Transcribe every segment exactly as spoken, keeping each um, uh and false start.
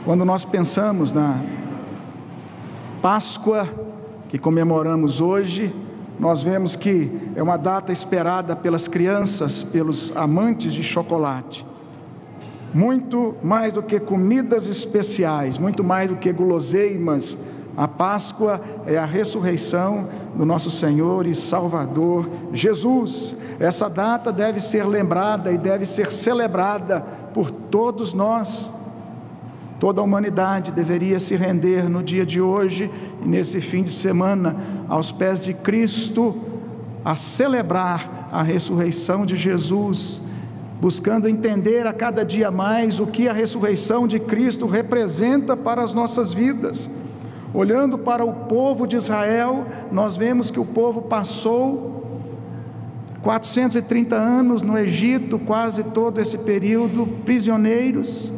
Quando nós pensamos na Páscoa que comemoramos hoje, nós vemos que é uma data esperada pelas crianças, pelos amantes de chocolate. Muito mais do que comidas especiais, muito mais do que guloseimas, a Páscoa é a ressurreição do nosso Senhor e Salvador Jesus. Essa data deve ser lembrada e deve ser celebrada por todos nós. Toda a humanidade deveria se render no dia de hoje e nesse fim de semana aos pés de Cristo, a celebrar a ressurreição de Jesus, buscando entender a cada dia mais o que a ressurreição de Cristo representa para as nossas vidas. Olhando para o povo de Israel, nós vemos que o povo passou quatrocentos e trinta anos no Egito, quase todo esse período, prisioneiros.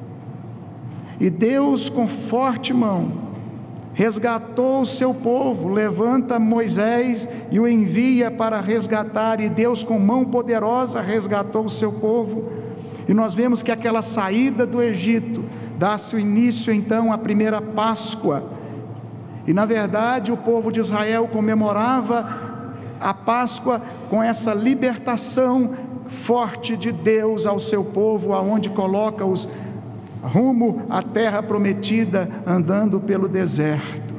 E Deus, com forte mão, resgatou o seu povo, levanta Moisés e o envia para resgatar, e Deus, com mão poderosa, resgatou o seu povo. E nós vemos que aquela saída do Egito dá-se o início, então, à primeira Páscoa. E, na verdade, o povo de Israel comemorava a Páscoa com essa libertação forte de Deus ao seu povo, aonde coloca-os rumo à terra prometida, andando pelo deserto.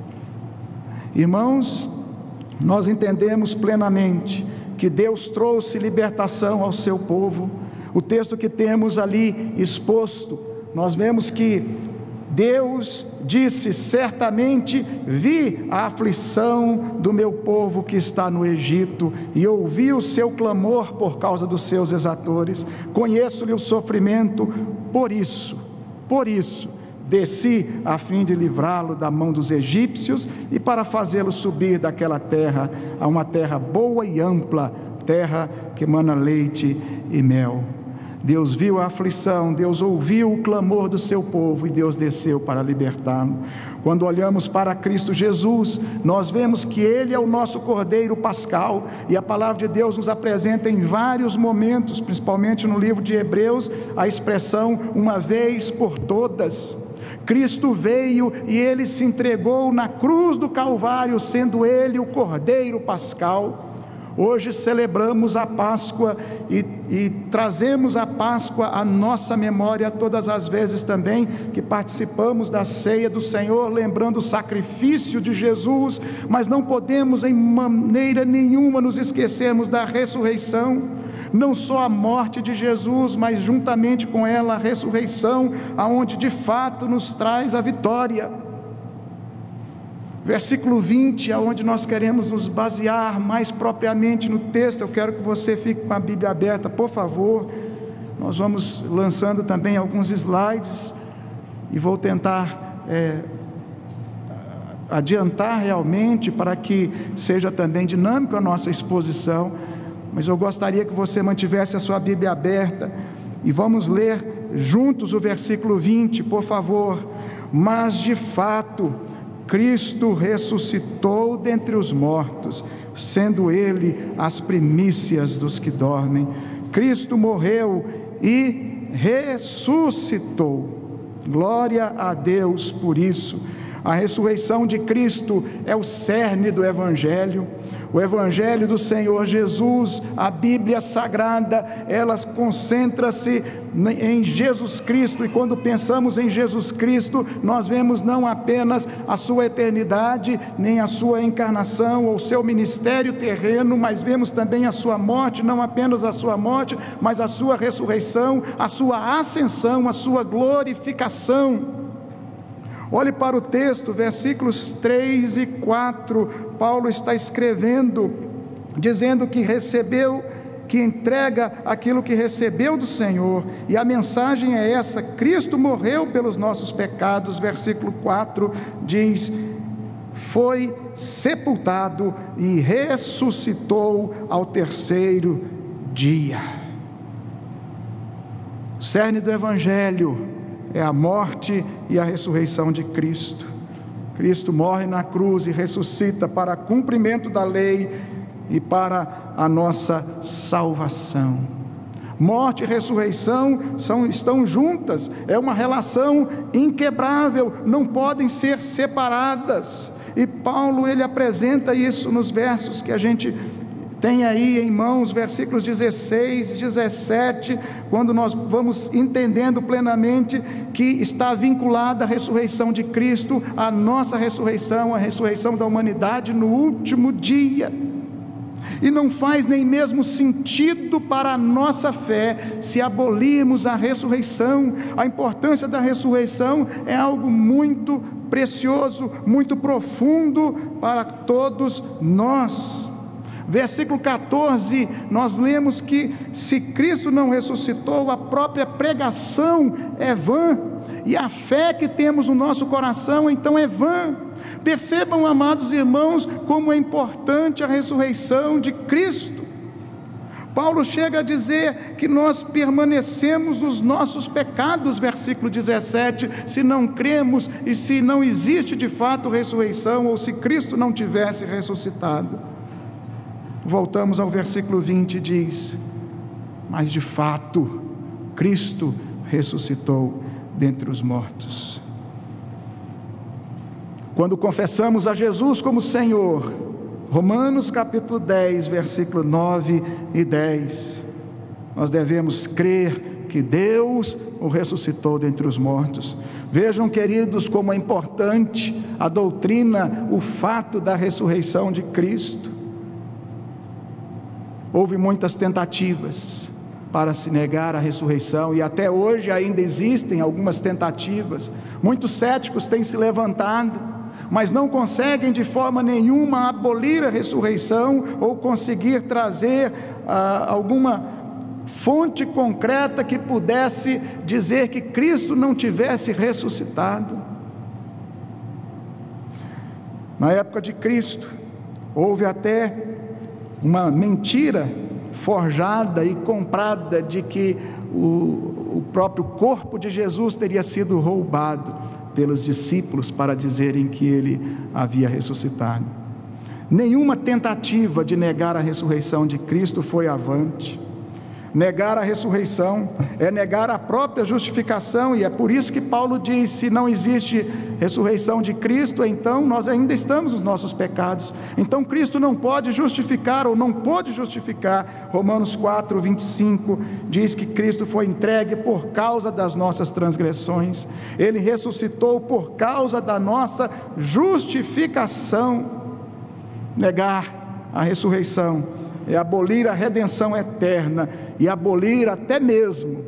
Irmãos, nós entendemos plenamente que Deus trouxe libertação ao seu povo. O texto que temos ali exposto, nós vemos que Deus disse: certamente vi a aflição do meu povo que está no Egito, e ouvi o seu clamor por causa dos seus exatores, conheço-lhe o sofrimento, por isso, por isso, desci a fim de livrá-lo da mão dos egípcios e para fazê-lo subir daquela terra a uma terra boa e ampla, terra que mana leite e mel. Deus viu a aflição, Deus ouviu o clamor do seu povo e Deus desceu para libertá-lo. Quando olhamos para Cristo Jesus, nós vemos que Ele é o nosso Cordeiro Pascal, e a palavra de Deus nos apresenta em vários momentos, principalmente no livro de Hebreus, a expressão uma vez por todas. Cristo veio e Ele se entregou na cruz do Calvário, sendo Ele o Cordeiro Pascal. Hoje celebramos a Páscoa e, e trazemos a Páscoa à nossa memória todas as vezes também que participamos da ceia do Senhor, lembrando o sacrifício de Jesus, mas não podemos em maneira nenhuma nos esquecermos da ressurreição, não só a morte de Jesus, mas juntamente com ela a ressurreição, aonde de fato nos traz a vitória. Versículo vinte, aonde nós queremos nos basear mais propriamente no texto. Eu quero que você fique com a Bíblia aberta, por favor. Nós vamos lançando também alguns slides e vou tentar é, adiantar realmente para que seja também dinâmico a nossa exposição, mas eu gostaria que você mantivesse a sua Bíblia aberta e vamos ler juntos o versículo vinte, por favor. Mas de fato Cristo ressuscitou dentre os mortos, sendo Ele as primícias dos que dormem. Cristo morreu e ressuscitou. Glória a Deus por isso. A ressurreição de Cristo é o cerne do Evangelho. O Evangelho do Senhor Jesus, a Bíblia Sagrada, ela concentra-se em Jesus Cristo, e quando pensamos em Jesus Cristo, nós vemos não apenas a sua eternidade, nem a sua encarnação ou seu ministério terreno, mas vemos também a sua morte, não apenas a sua morte, mas a sua ressurreição, a sua ascensão, a sua glorificação. Olhe para o texto, versículos três e quatro, Paulo está escrevendo, dizendo que recebeu, que entrega aquilo que recebeu do Senhor, e a mensagem é essa: Cristo morreu pelos nossos pecados. Versículo quatro diz: foi sepultado e ressuscitou ao terceiro dia. O cerne do Evangelho é a morte e a ressurreição de Cristo. Cristo morre na cruz e ressuscita para cumprimento da lei e para a nossa salvação. Morte e ressurreição são, estão juntas, é uma relação inquebrável, não podem ser separadas. E Paulo, ele apresenta isso nos versos que a gente tem aí em mãos, versículos dezesseis e dezessete, quando nós vamos entendendo plenamente que está vinculada a ressurreição de Cristo, a nossa ressurreição, a ressurreição da humanidade no último dia. E não faz nem mesmo sentido para a nossa fé se abolirmos a ressurreição. A importância da ressurreição é algo muito precioso, muito profundo para todos nós. Versículo catorze, nós lemos que se Cristo não ressuscitou, a própria pregação é vã, e a fé que temos no nosso coração então é vã. Percebam, amados irmãos, como é importante a ressurreição de Cristo. Paulo chega a dizer que nós permanecemos nos nossos pecados, versículo dezessete, se não cremos e se não existe de fato ressurreição, ou se Cristo não tivesse ressuscitado. Voltamos ao versículo vinte, diz: mas de fato Cristo ressuscitou dentre os mortos. Quando confessamos a Jesus como Senhor, Romanos capítulo dez, versículo nove e dez, nós devemos crer que Deus o ressuscitou dentre os mortos. Vejam, queridos, como é importante a doutrina, o fato da ressurreição de Cristo. Houve muitas tentativas para se negar a ressurreição, e até hoje ainda existem algumas tentativas. Muitos céticos têm se levantado, mas não conseguem de forma nenhuma abolir a ressurreição, ou conseguir trazer ah, alguma fonte concreta que pudesse dizer que Cristo não tivesse ressuscitado. Na época de Cristo, houve até uma mentira forjada e comprada de que o, o próprio corpo de Jesus teria sido roubado pelos discípulos para dizerem que ele havia ressuscitado. Nenhuma tentativa de negar a ressurreição de Cristo foi avante. Negar a ressurreição é negar a própria justificação, e é por isso que Paulo diz: se não existe ressurreição de Cristo, então nós ainda estamos nos nossos pecados. Então Cristo não pode justificar, ou não pôde justificar. Romanos quatro, vinte e cinco diz que Cristo foi entregue por causa das nossas transgressões, Ele ressuscitou por causa da nossa justificação. Negar a ressurreição é abolir a redenção eterna, e abolir até mesmo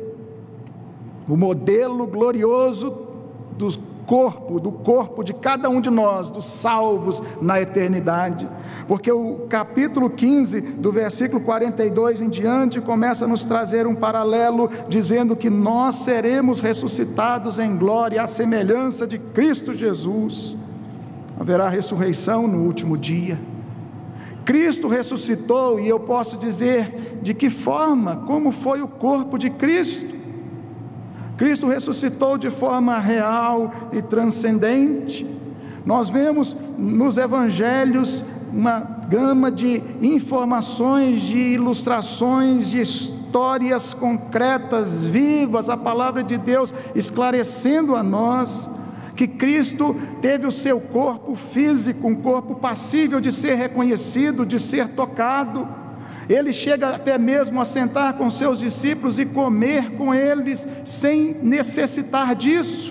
o modelo glorioso do corpo, do corpo de cada um de nós, dos salvos na eternidade. Porque o capítulo quinze, do versículo quarenta e dois em diante, começa a nos trazer um paralelo, dizendo que nós seremos ressuscitados em glória, à semelhança de Cristo Jesus. Haverá ressurreição no último dia. Cristo ressuscitou, e eu posso dizer de que forma, como foi o corpo de Cristo. Cristo ressuscitou de forma real e transcendente. Nós vemos nos evangelhos uma gama de informações, de ilustrações, de histórias concretas, vivas, a palavra de Deus esclarecendo a nós que Cristo teve o seu corpo físico, um corpo passível de ser reconhecido, de ser tocado. Ele chega até mesmo a sentar com seus discípulos e comer com eles, sem necessitar disso.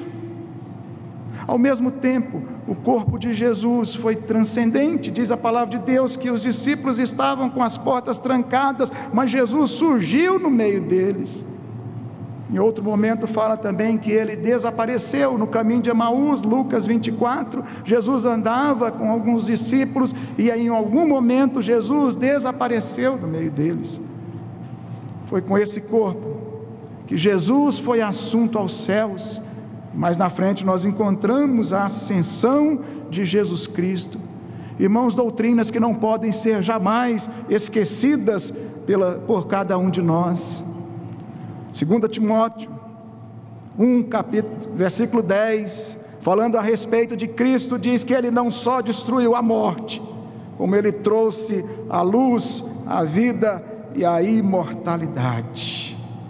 Ao mesmo tempo, o corpo de Jesus foi transcendente. Diz a palavra de Deus que os discípulos estavam com as portas trancadas, mas Jesus surgiu no meio deles. Em outro momento fala também que ele desapareceu no caminho de Emaús, Lucas vinte e quatro, Jesus andava com alguns discípulos, e em algum momento Jesus desapareceu do meio deles. Foi com esse corpo que Jesus foi assunto aos céus. Mais na frente nós encontramos a ascensão de Jesus Cristo. Irmãos, doutrinas que não podem ser jamais esquecidas pela, por cada um de nós. Segundo Timóteo um, capítulo, versículo dez, falando a respeito de Cristo, diz que Ele não só destruiu a morte, como Ele trouxe a luz, a vida e a imortalidade.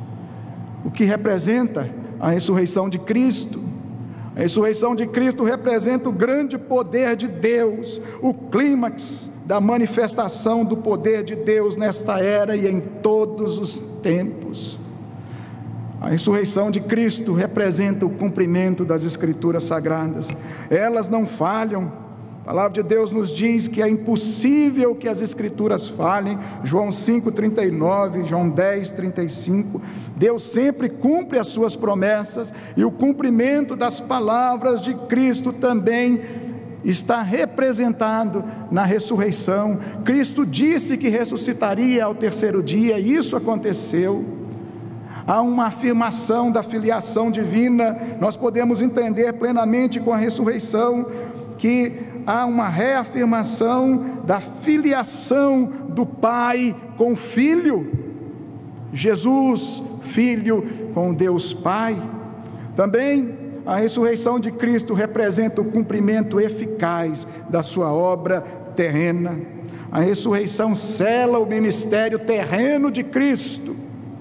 o que representa a ressurreição de Cristo. A ressurreição de Cristo representa o grande poder de Deus, o clímax da manifestação do poder de Deus nesta era e em todos os tempos. A ressurreição de Cristo representa o cumprimento das Escrituras Sagradas. Elas não falham. A palavra de Deus nos diz que é impossível que as Escrituras falhem. João cinco, trinta e nove, João dez, trinta e cinco. Deus sempre cumpre as suas promessas, e o cumprimento das palavras de Cristo também está representado na ressurreição. Cristo disse que ressuscitaria ao terceiro dia, e isso aconteceu. Há uma afirmação da filiação divina. Nós podemos entender plenamente com a ressurreição que há uma reafirmação da filiação do Pai com o Filho, Jesus, Filho com Deus Pai. Também a ressurreição de Cristo representa o cumprimento eficaz da sua obra terrena. A ressurreição sela o ministério terreno de Cristo.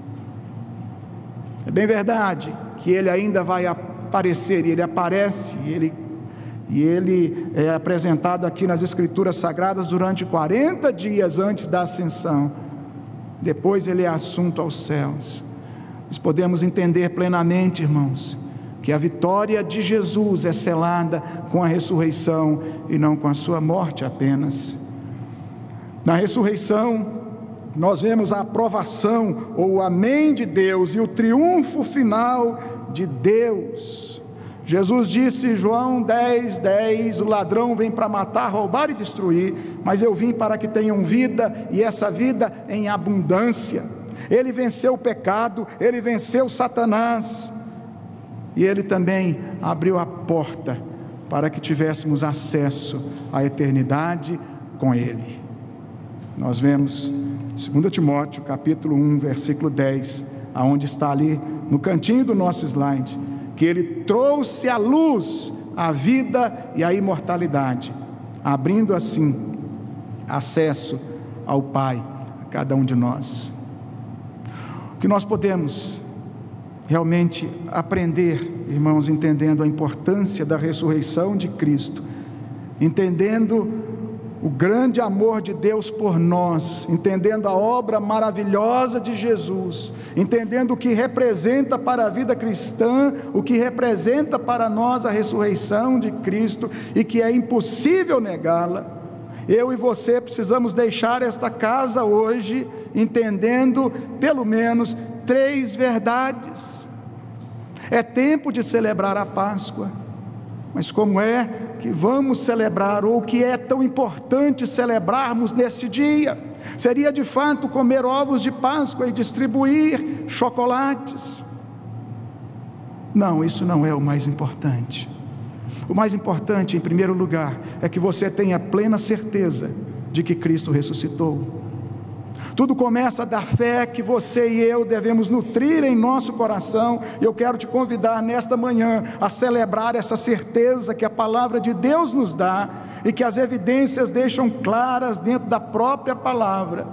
É bem verdade que Ele ainda vai aparecer, e Ele aparece, e Ele E Ele é apresentado aqui nas Escrituras Sagradas durante quarenta dias antes da ascensão. Depois Ele é assunto aos céus. Nós podemos entender plenamente, irmãos, que a vitória de Jesus é selada com a ressurreição e não com a sua morte apenas. Na ressurreição, nós vemos a aprovação ou o amém de Deus e o triunfo final de Deus. Jesus disse em João dez, dez, o ladrão vem para matar, roubar e destruir, mas eu vim para que tenham vida, e essa vida em abundância. Ele venceu o pecado, Ele venceu Satanás, e Ele também abriu a porta para que tivéssemos acesso à eternidade com Ele. Nós vemos segundo Timóteo capítulo um, versículo dez, aonde está ali no cantinho do nosso slide, que Ele trouxe à luz a vida e a imortalidade, abrindo assim acesso ao Pai a cada um de nós. O que nós podemos realmente aprender, irmãos, entendendo a importância da ressurreição de Cristo, entendendo o grande amor de Deus por nós, entendendo a obra maravilhosa de Jesus, entendendo o que representa para a vida cristã, o que representa para nós a ressurreição de Cristo, e que é impossível negá-la. Eu e você precisamos deixar esta casa hoje entendendo pelo menos três verdades. É tempo de celebrar a Páscoa, mas como é que vamos celebrar, ou o que é tão importante celebrarmos nesse dia? Seria de fato comer ovos de Páscoa e distribuir chocolates? Não, isso não é o mais importante. O mais importante, em primeiro lugar, é que você tenha plena certeza de que Cristo ressuscitou. Tudo começa da fé que você e eu devemos nutrir em nosso coração, e eu quero te convidar nesta manhã a celebrar essa certeza que a palavra de Deus nos dá, e que as evidências deixam claras dentro da própria palavra.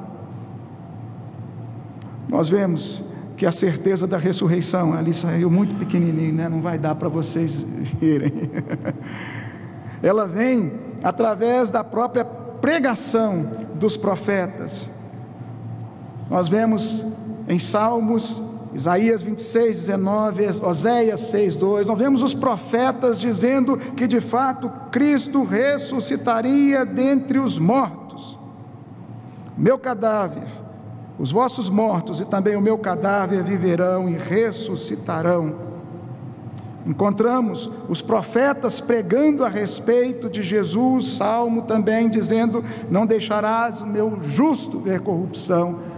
Nós vemos que a certeza da ressurreição, ali saiu muito pequenininho, né? Não vai dar para vocês verem. Ela vem através da própria pregação dos profetas. Nós vemos em Salmos, Isaías vinte e seis, dezenove, Oséias seis, dois, nós vemos os profetas dizendo que de fato Cristo ressuscitaria dentre os mortos. Meu cadáver, os vossos mortos e também o meu cadáver viverão e ressuscitarão. Encontramos os profetas pregando a respeito de Jesus, Salmo também dizendo: não deixarás o meu justo ver corrupção.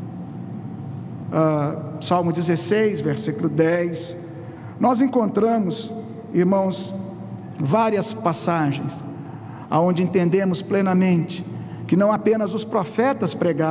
Uh, Salmo dezesseis, versículo dez, nós encontramos, irmãos, várias passagens, aonde entendemos plenamente que não apenas os profetas pregaram,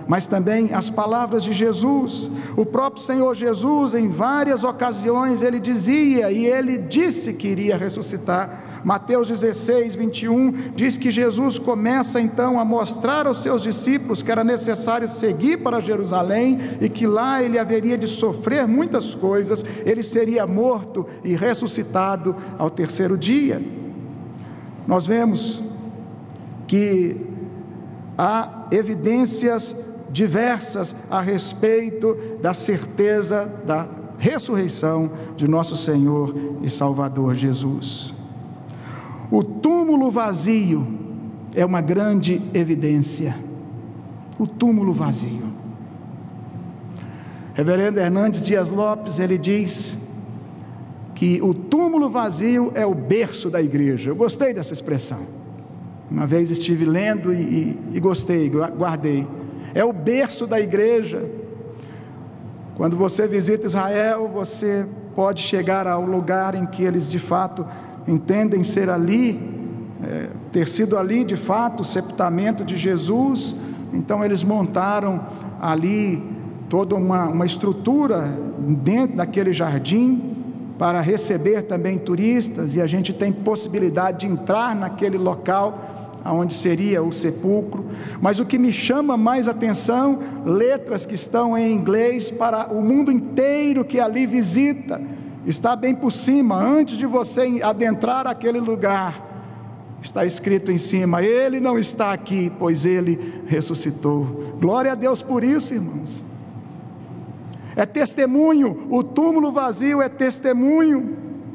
mas também as palavras de Jesus. O próprio Senhor Jesus, em várias ocasiões, ele dizia, e ele disse que iria ressuscitar. Mateus dezesseis, vinte e um, diz que Jesus começa então a mostrar aos seus discípulos que era necessário seguir para Jerusalém, e que lá ele haveria de sofrer muitas coisas, ele seria morto e ressuscitado ao terceiro dia. Nós vemos que há evidências diversas a respeito da certeza da ressurreição de nosso Senhor e Salvador Jesus. O túmulo vazio é uma grande evidência. O túmulo vazio. Reverendo Hernandes Dias Lopes, ele diz que o túmulo vazio é o berço da igreja. Eu gostei dessa expressão. Uma vez estive lendo e, e, e gostei, guardei. É o berço da igreja. Quando você visita Israel, você pode chegar ao lugar em que eles de fato entendem ser ali, é, ter sido ali de fato o sepultamento de Jesus. Então eles montaram ali toda uma, uma estrutura dentro daquele jardim para receber também turistas, e a gente tem possibilidade de entrar naquele local onde seria o sepulcro. Mas o que me chama mais atenção, letras que estão em inglês para o mundo inteiro que ali visita, está bem por cima, antes de você adentrar aquele lugar, está escrito em cima: ele não está aqui, pois ele ressuscitou. Glória a Deus por isso, irmãos. É testemunho, o túmulo vazio é testemunho.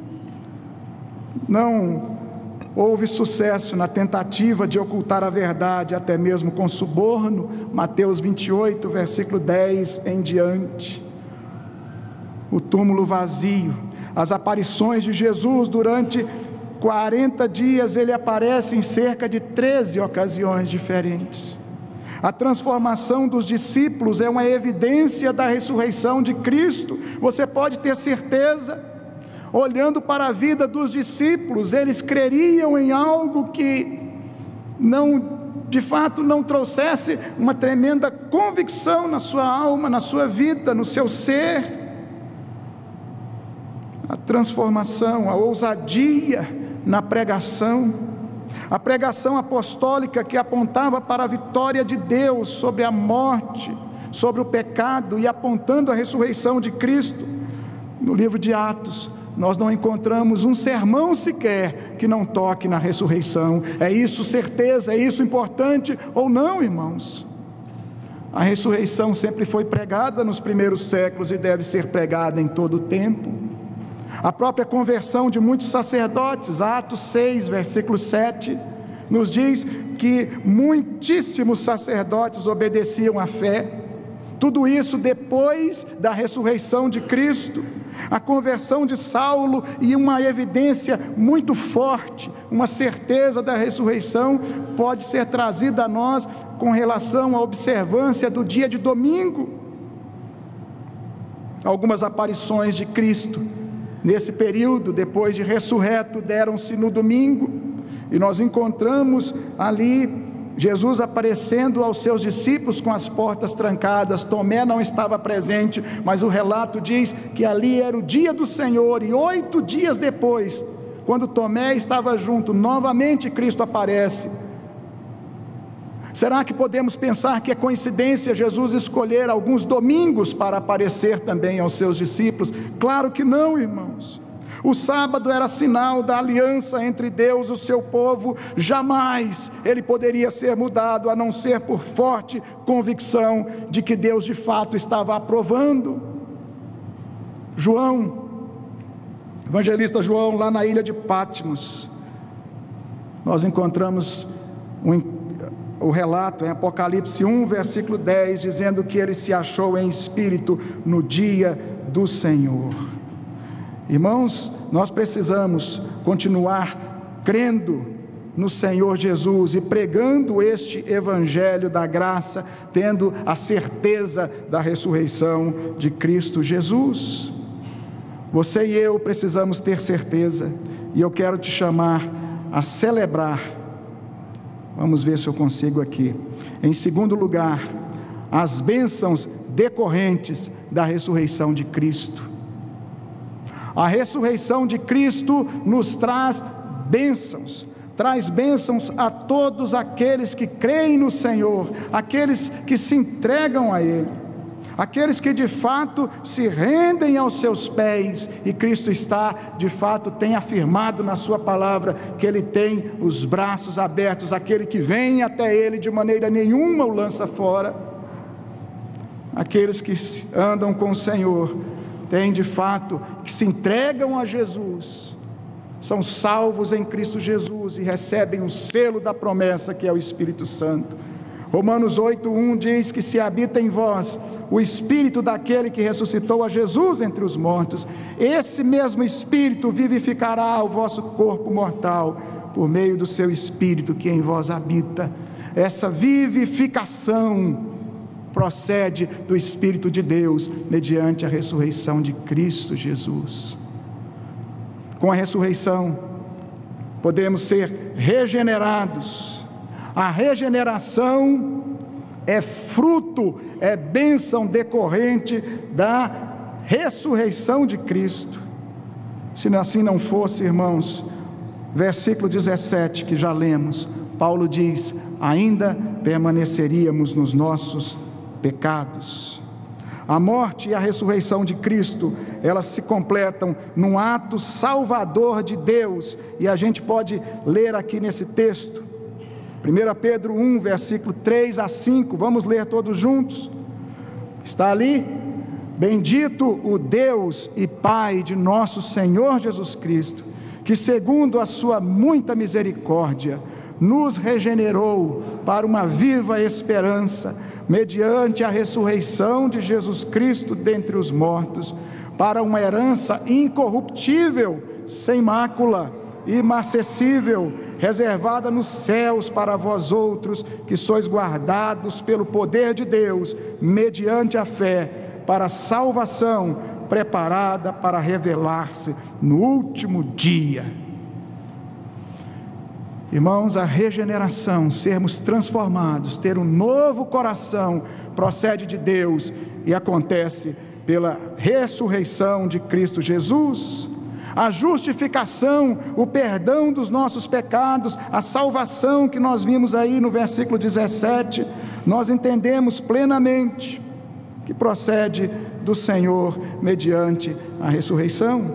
Não houve sucesso na tentativa de ocultar a verdade, até mesmo com suborno. Mateus vinte e oito, versículo dez em diante. O túmulo vazio, as aparições de Jesus durante quarenta dias, ele aparece em cerca de treze ocasiões diferentes. A transformação dos discípulos é uma evidência da ressurreição de Cristo. Você pode ter certeza, olhando para a vida dos discípulos, eles creriam em algo que não, de fato, não trouxesse uma tremenda convicção na sua alma, na sua vida, no seu ser. A transformação, a ousadia na pregação, a pregação apostólica que apontava para a vitória de Deus sobre a morte, sobre o pecado, e apontando a ressurreição de Cristo. No livro de Atos, nós não encontramos um sermão sequer que não toque na ressurreição. É isso certeza? É isso importante ou não, irmãos? A ressurreição sempre foi pregada nos primeiros séculos e deve ser pregada em todo o tempo. A própria conversão de muitos sacerdotes, Atos seis, versículo sete, nos diz que muitíssimos sacerdotes obedeciam à fé. Tudo isso depois da ressurreição de Cristo. A conversão de Saulo, e uma evidência muito forte, uma certeza da ressurreição, pode ser trazida a nós com relação à observância do dia de domingo. Algumas aparições de Cristo nesse período, depois de ressurreto, deram-se no domingo, e nós encontramos ali Jesus aparecendo aos seus discípulos com as portas trancadas. Tomé não estava presente, mas o relato diz que ali era o dia do Senhor, e oito dias depois, quando Tomé estava junto, novamente Cristo aparece. Será que podemos pensar que é coincidência Jesus escolher alguns domingos para aparecer também aos seus discípulos? Claro que não, irmãos. O sábado era sinal da aliança entre Deus e o seu povo. Jamais ele poderia ser mudado, a não ser por forte convicção de que Deus de fato estava aprovando. João, evangelista João, lá na ilha de Patmos, nós encontramos um o relato em Apocalipse um, versículo dez, dizendo que ele se achou em espírito no dia do Senhor. Irmãos, nós precisamos continuar crendo no Senhor Jesus e pregando este evangelho da graça, tendo a certeza da ressurreição de Cristo Jesus. Você e eu precisamos ter certeza, e eu quero te chamar a celebrar. Vamos ver se eu consigo aqui. Em segundo lugar, as bênçãos decorrentes da ressurreição de Cristo. A ressurreição de Cristo nos traz bênçãos, traz bênçãos a todos aqueles que creem no Senhor, aqueles que se entregam a Ele, aqueles que de fato se rendem aos seus pés, e Cristo está, de fato, tem afirmado na sua palavra, que Ele tem os braços abertos, aquele que vem até Ele de maneira nenhuma o lança fora. Aqueles que andam com o Senhor, têm de fato, que se entregam a Jesus, são salvos em Cristo Jesus e recebem o selo da promessa, que é o Espírito Santo. Romanos oito, um diz que se habita em vós o Espírito daquele que ressuscitou a Jesus entre os mortos, esse mesmo Espírito vivificará o vosso corpo mortal, por meio do seu Espírito que em vós habita. Essa vivificação procede do Espírito de Deus, mediante a ressurreição de Cristo Jesus. Com a ressurreição, podemos ser regenerados. A regeneração é fruto, é bênção decorrente da ressurreição de Cristo. Se assim não fosse, irmãos, versículo dezessete que já lemos, Paulo diz: ainda permaneceríamos nos nossos pecados. A morte e a ressurreição de Cristo, elas se completam num ato salvador de Deus, e a gente pode ler aqui nesse texto, primeiro Pedro um, versículo três a cinco, vamos ler todos juntos, está ali: bendito o Deus e Pai de nosso Senhor Jesus Cristo, que segundo a sua muita misericórdia, nos regenerou para uma viva esperança, mediante a ressurreição de Jesus Cristo dentre os mortos, para uma herança incorruptível, sem mácula, imarcessível, reservada nos céus para vós outros, que sois guardados pelo poder de Deus, mediante a fé, para a salvação, preparada para revelar-se no último dia. Irmãos, a regeneração, sermos transformados, ter um novo coração, procede de Deus e acontece pela ressurreição de Cristo Jesus. A justificação, o perdão dos nossos pecados, a salvação que nós vimos aí no versículo dezessete, nós entendemos plenamente que procede do Senhor mediante a ressurreição.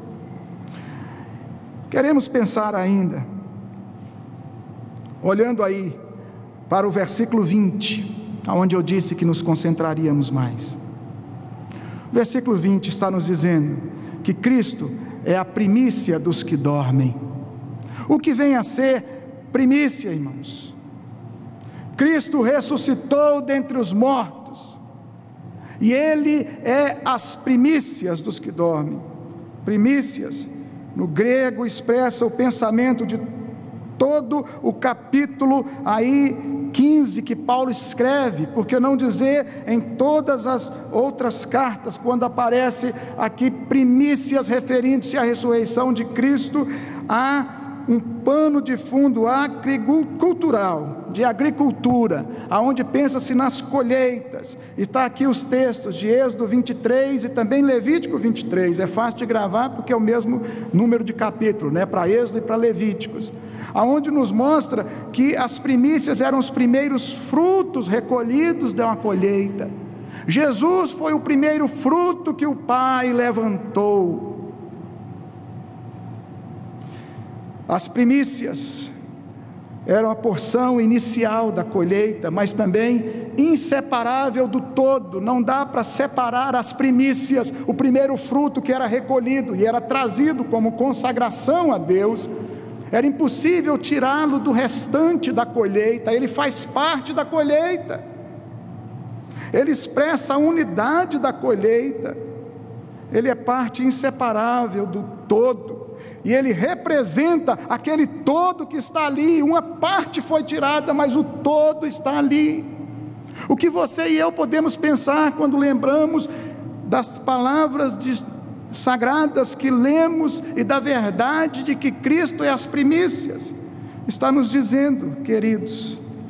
Queremos pensar ainda, olhando aí para o versículo vinte, onde eu disse que nos concentraríamos mais. O versículo vinte está nos dizendo que Cristo é a primícia dos que dormem. O que vem a ser primícia, irmãos? Cristo ressuscitou dentre os mortos, e Ele é as primícias dos que dormem. Primícias, no grego, expressa o pensamento de todo o capítulo aí quinze que Paulo escreve, por que não dizer em todas as outras cartas, quando aparece aqui primícias referindo-se à ressurreição de Cristo, há um pano de fundo agricultural, de agricultura, aonde pensa-se nas colheitas. Está aqui os textos de Êxodo vinte e três e também Levítico vinte e três, é fácil de gravar porque é o mesmo número de capítulo, né, para Êxodo e para Levíticos, aonde nos mostra que as primícias eram os primeiros frutos recolhidos de uma colheita. Jesus foi o primeiro fruto que o Pai levantou. As primícias eram a porção inicial da colheita, mas também inseparável do todo. Não dá para separar as primícias, o primeiro fruto que era recolhido e era trazido como consagração a Deus. Era impossível tirá-lo do restante da colheita, ele faz parte da colheita, ele expressa a unidade da colheita, ele é parte inseparável do todo, e ele representa aquele todo que está ali. Uma parte foi tirada, mas o todo está ali. O que você e eu podemos pensar quando lembramos das palavras de sagradas que lemos e da verdade de que Cristo é as primícias? Está nos dizendo, queridos,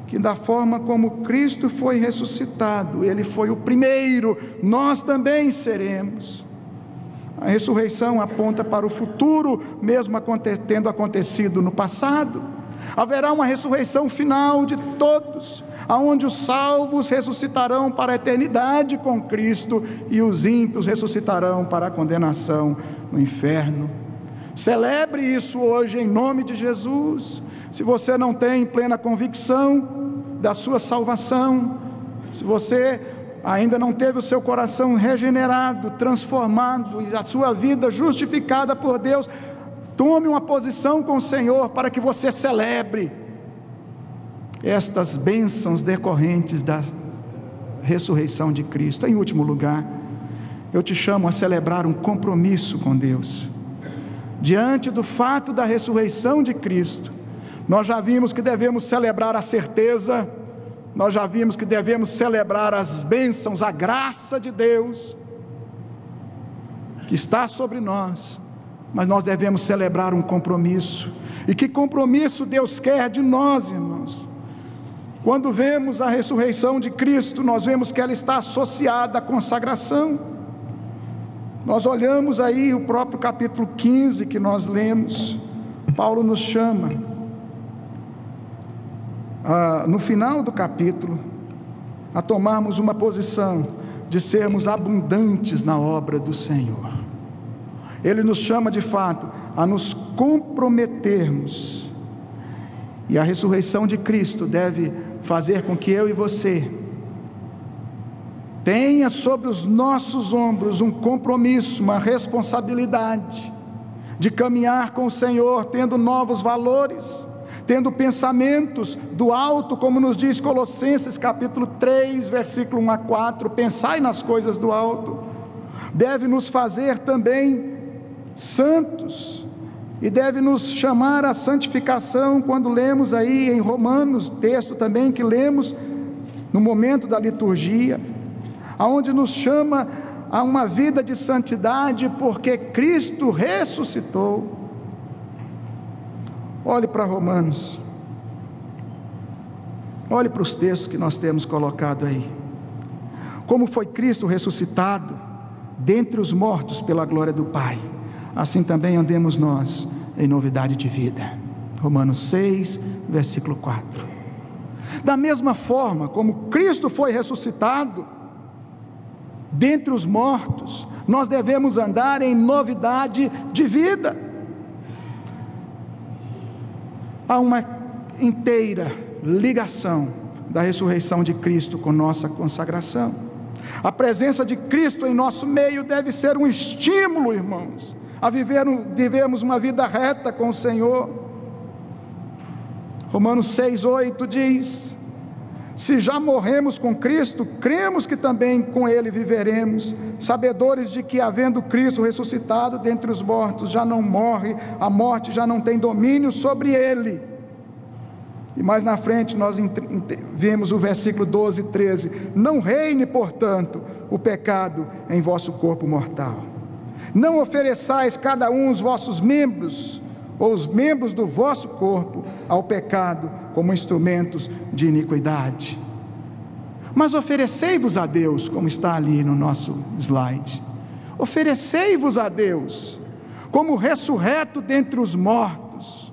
que da forma como Cristo foi ressuscitado, Ele foi o primeiro, nós também seremos. A ressurreição aponta para o futuro, mesmo tendo acontecido no passado. Haverá uma ressurreição final de todos, aonde os salvos ressuscitarão para a eternidade com Cristo e os ímpios ressuscitarão para a condenação no inferno. Celebre isso hoje em nome de Jesus. Se você não tem plena convicção da sua salvação, se você ainda não teve o seu coração regenerado, transformado e a sua vida justificada por Deus, tome uma posição com o Senhor para que você celebre estas bênçãos decorrentes da ressurreição de Cristo. Em último lugar, eu te chamo a celebrar um compromisso com Deus. Diante do fato da ressurreição de Cristo, nós já vimos que devemos celebrar a certeza, nós já vimos que devemos celebrar as bênçãos, a graça de Deus que está sobre nós, mas nós devemos celebrar um compromisso. E que compromisso Deus quer de nós, irmãos? Quando vemos a ressurreição de Cristo, nós vemos que ela está associada à consagração. Nós olhamos aí o próprio capítulo quinze que nós lemos, Paulo nos chama, ah, no final do capítulo, a tomarmos uma posição de sermos abundantes na obra do Senhor. Ele nos chama de fato a nos comprometermos, e a ressurreição de Cristo deve fazer com que eu e você tenha sobre os nossos ombros um compromisso, uma responsabilidade de caminhar com o Senhor, tendo novos valores, tendo pensamentos do alto, como nos diz Colossenses capítulo três, versículo um a quatro, pensai nas coisas do alto. Deve nos fazer também santos, e deve nos chamar à santificação, quando lemos aí em Romanos, texto também que lemos no momento da liturgia, aonde nos chama a uma vida de santidade, porque Cristo ressuscitou. Olhe para Romanos, olhe para os textos que nós temos colocado aí. Como foi Cristo ressuscitado dentre os mortos pela glória do Pai, assim também andemos nós em novidade de vida. Romanos seis, versículo quatro. Da mesma forma como Cristo foi ressuscitado dentre os mortos, nós devemos andar em novidade de vida. Há uma inteira ligação da ressurreição de Cristo com nossa consagração. A presença de Cristo em nosso meio deve ser um estímulo, irmãos, a viver, vivermos uma vida reta com o Senhor. Romanos seis, oito diz: se já morremos com Cristo, cremos que também com Ele viveremos, sabedores de que, havendo Cristo ressuscitado dentre os mortos, já não morre, a morte já não tem domínio sobre Ele. E mais na frente nós vemos o versículo doze e treze: não reine, portanto, o pecado em vosso corpo mortal. Não ofereçais cada um os vossos membros, ou os membros do vosso corpo, ao pecado, como instrumentos de iniquidade. Mas oferecei-vos a Deus, como está ali no nosso slide. Oferecei-vos a Deus, como ressurreto dentre os mortos,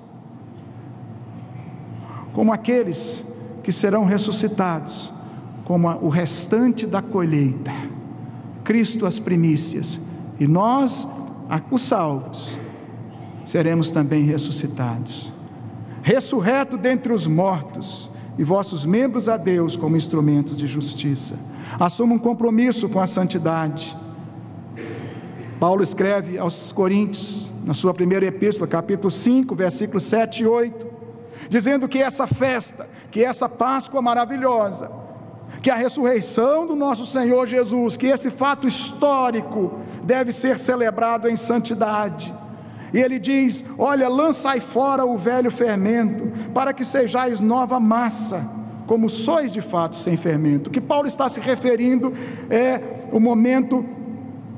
como aqueles que serão ressuscitados, como o restante da colheita, Cristo as primícias, e nós, os salvos, seremos também ressuscitados. Ressurreto dentre os mortos, e vossos membros a Deus como instrumentos de justiça. Assuma um compromisso com a santidade. Paulo escreve aos Coríntios, na sua primeira epístola, capítulo cinco, versículos sete e oito, dizendo que essa festa, que essa Páscoa maravilhosa, que a ressurreição do nosso Senhor Jesus, que esse fato histórico deve ser celebrado em santidade. E ele diz: olha, lançai fora o velho fermento, para que sejais nova massa, como sois de fato sem fermento. O que Paulo está se referindo é o momento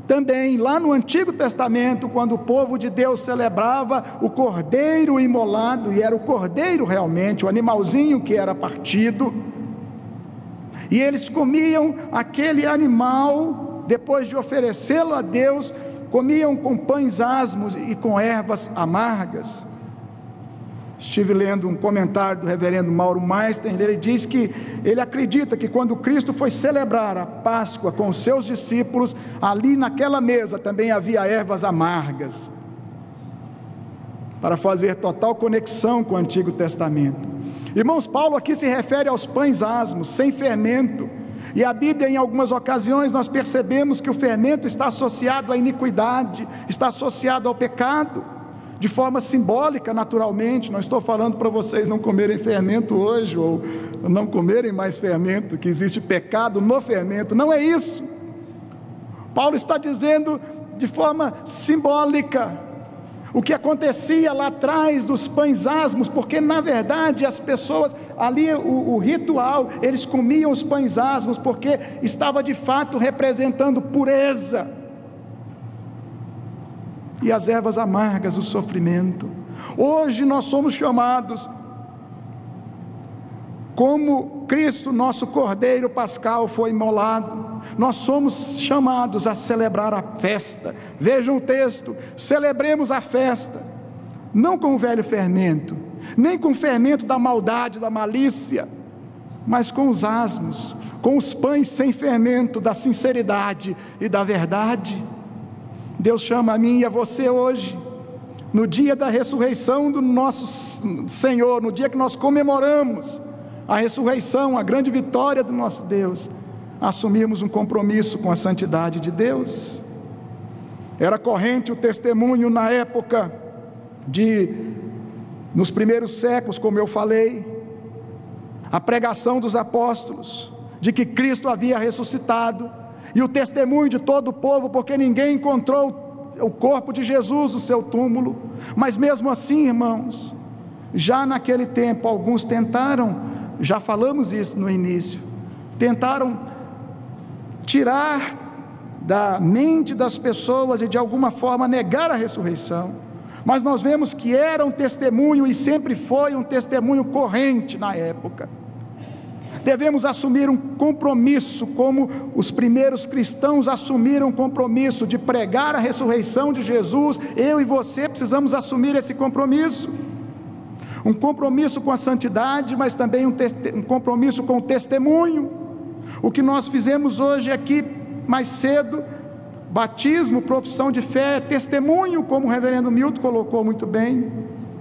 Também lá no Antigo Testamento, quando o povo de Deus celebrava o cordeiro imolado, e era o cordeiro realmente, o animalzinho que era partido, e eles comiam aquele animal, depois de oferecê-lo a Deus, comiam com pães asmos e com ervas amargas. Estive lendo um comentário do reverendo Mauro Meister, ele diz que ele acredita que quando Cristo foi celebrar a Páscoa com os seus discípulos, ali naquela mesa também havia ervas amargas, para fazer total conexão com o Antigo Testamento. Irmãos, Paulo aqui se refere aos pães asmos, sem fermento, e a Bíblia, em algumas ocasiões, nós percebemos que o fermento está associado à iniquidade, está associado ao pecado, de forma simbólica, naturalmente. Não estou falando para vocês não comerem fermento hoje, ou não comerem mais fermento, que existe pecado no fermento, não é isso. Paulo está dizendo de forma simbólica o que acontecia lá atrás dos pães asmos, porque na verdade as pessoas, ali o, o ritual, eles comiam os pães asmos, porque estava de fato representando pureza, e as ervas amargas, o sofrimento. Hoje nós somos chamados, como Cristo, nosso Cordeiro Pascal, foi imolado, nós somos chamados a celebrar a festa. Vejam o texto: celebremos a festa, não com o velho fermento, nem com o fermento da maldade, da malícia, mas com os asmos, com os pães sem fermento, da sinceridade e da verdade. Deus chama a mim e a você hoje, no dia da ressurreição do nosso Senhor, no dia que nós comemoramos a ressurreição, a grande vitória do nosso Deus, a assumirmos um compromisso com a santidade de Deus. Era corrente o testemunho na época de, nos primeiros séculos, como eu falei, a pregação dos apóstolos, de que Cristo havia ressuscitado, e o testemunho de todo o povo, porque ninguém encontrou o corpo de Jesus no seu túmulo. Mas mesmo assim, irmãos, já naquele tempo alguns tentaram, já falamos isso no início, tentaram tirar da mente das pessoas e de alguma forma negar a ressurreição, mas nós vemos que era um testemunho e sempre foi um testemunho corrente na época. Devemos assumir um compromisso, como os primeiros cristãos assumiram um compromisso de pregar a ressurreição de Jesus. Eu e você precisamos assumir esse compromisso, um compromisso com a santidade, mas também um, um compromisso com o testemunho. O que nós fizemos hoje aqui mais cedo, batismo, profissão de fé, testemunho, como o reverendo Milton colocou muito bem.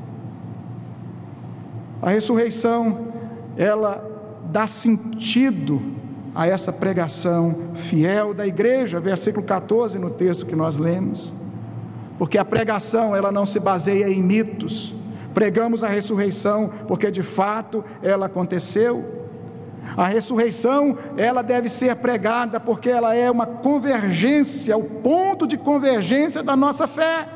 A ressurreição, ela dá sentido a essa pregação fiel da igreja, versículo catorze no texto que nós lemos, porque a pregação, ela não se baseia em mitos. Pregamos a ressurreição porque de fato ela aconteceu. A ressurreição, ela deve ser pregada porque ela é uma convergência, o ponto de convergência da nossa fé.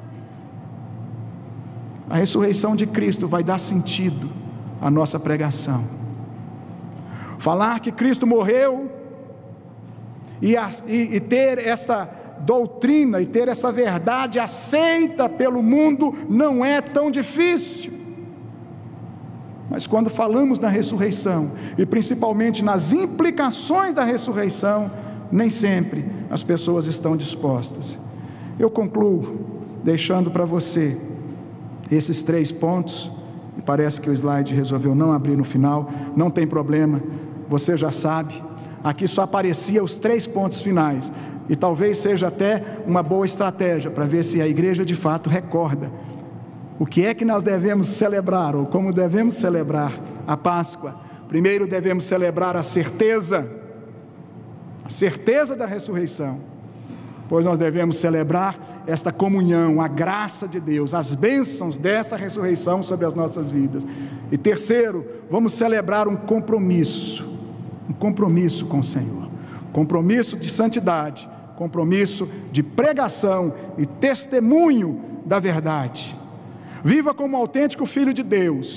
A ressurreição de Cristo vai dar sentido à nossa pregação. Falar que Cristo morreu e, a, e, e ter essa doutrina e ter essa verdade aceita pelo mundo não é tão difícil. Mas quando falamos na ressurreição, e principalmente nas implicações da ressurreição, nem sempre as pessoas estão dispostas. Eu concluo deixando para você esses três pontos, e parece que o slide resolveu não abrir no final, não tem problema, você já sabe, aqui só aparecia os três pontos finais, e talvez seja até uma boa estratégia, para ver se a igreja de fato recorda o que é que nós devemos celebrar, ou como devemos celebrar a Páscoa. Primeiro devemos celebrar a certeza, a certeza da ressurreição, pois nós devemos celebrar esta comunhão, a graça de Deus, as bênçãos dessa ressurreição sobre as nossas vidas. E terceiro, vamos celebrar um compromisso, um compromisso com o Senhor, compromisso de santidade, compromisso de pregação e testemunho da verdade. Viva como autêntico filho de Deus,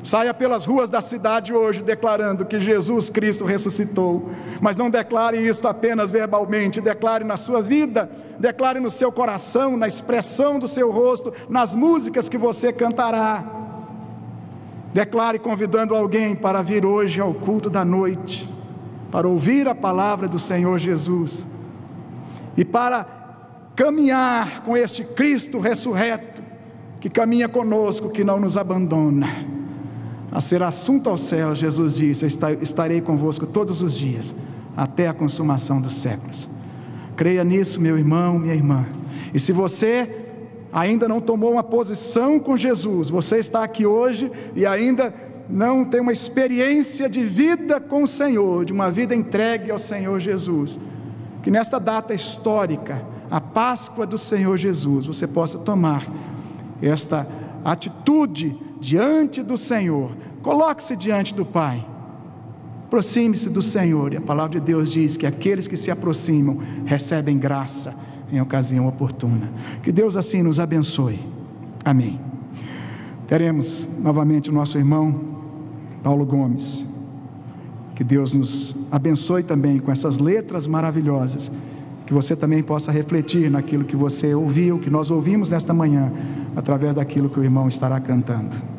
Saia pelas ruas da cidade hoje declarando que Jesus Cristo ressuscitou, mas não declare isso apenas verbalmente, declare na sua vida, declare no seu coração, na expressão do seu rosto, nas músicas que você cantará. Declare convidando alguém para vir hoje ao culto da noite, para ouvir a palavra do Senhor Jesus e para caminhar com este Cristo ressurreto, que caminha conosco, que não nos abandona. A ser assunto ao céu, Jesus disse: estarei convosco todos os dias, até a consumação dos séculos. Creia nisso, meu irmão, minha irmã. E se você ainda não tomou uma posição com Jesus, você está aqui hoje e ainda não tem uma experiência de vida com o Senhor, de uma vida entregue ao Senhor Jesus, que nesta data histórica, a Páscoa do Senhor Jesus, você possa tomar esta atitude diante do Senhor. Coloque-se diante do Pai, aproxime-se do Senhor, e a palavra de Deus diz que aqueles que se aproximam recebem graça em ocasião oportuna. Que Deus assim nos abençoe, amém. Teremos novamente o nosso irmão Paulo Gomes. Que Deus nos abençoe também com essas letras maravilhosas, que você também possa refletir naquilo que você ouviu, que nós ouvimos nesta manhã, através daquilo que o irmão estará cantando.